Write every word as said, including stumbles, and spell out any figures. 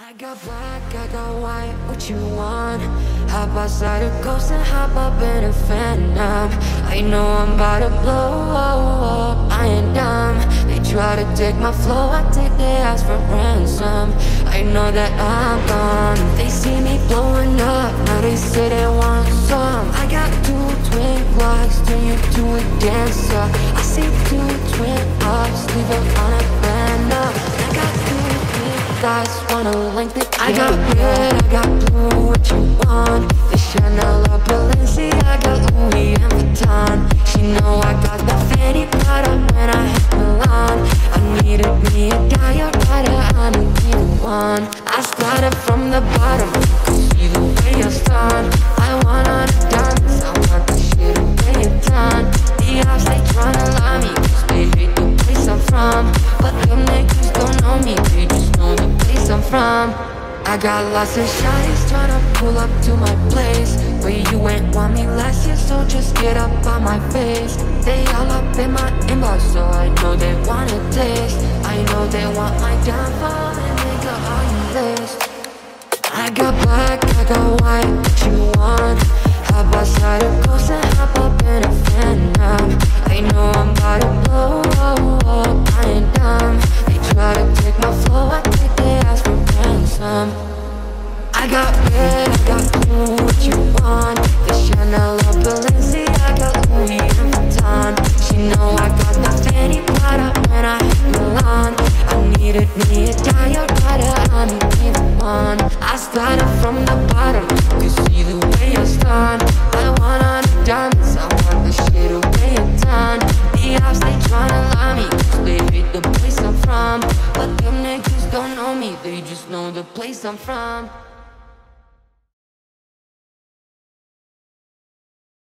I got black, I got white, what you want? Hop outside a ghost and hop up in a phantom. I know I'm about to blow, I ain't dumb. They try to take my flow, I take their ass for ransom. I know that I'm gone. They see me blowing up, now they say they want some. I got two twin clocks, turn you to a dancer. I see two twin ups, leave her on a banner. I got two guys wanna length it. I got red, I got blue, what you want? The Chanel or Balenciaga, Louis and Vuitton. She know I got the fanny Prada when I hit Milan. I needed me a guy, a rider, I don't need one. I started from the bottom, see the way I start. I want all the diamonds, I want the shit and pay it done. The ops, they tryna lie me, cause they hate the place I'm from. But them niggas don't know me, they just know the place I'm from. I got lots of shawties tryna pull up to my place, but you ain't want me last year, so just get up on my face. They all up in my inbox, so I know they wanna taste. I know they want my downfall, and they got all you list. I got black, I got white, what you want? Hop outside a ghost and hop up in a phantom. I know I'm about to blow, I ain't dumb. They try to take my flow, I take their ass for ransom. I got red, I got blue, what you want? The Chanel or Balenciaga, Louis and Vuitton. She know I got the fanny Prada when I hit Milan. I needed me a diet rider, I don't even one. I started from the bottom, you see the way I start. I want all the diamonds, I want the shit away a ton. The ops, they tryna lie me, cause they hate the place I'm from. But them niggas don't know me, they just know the place I'm from.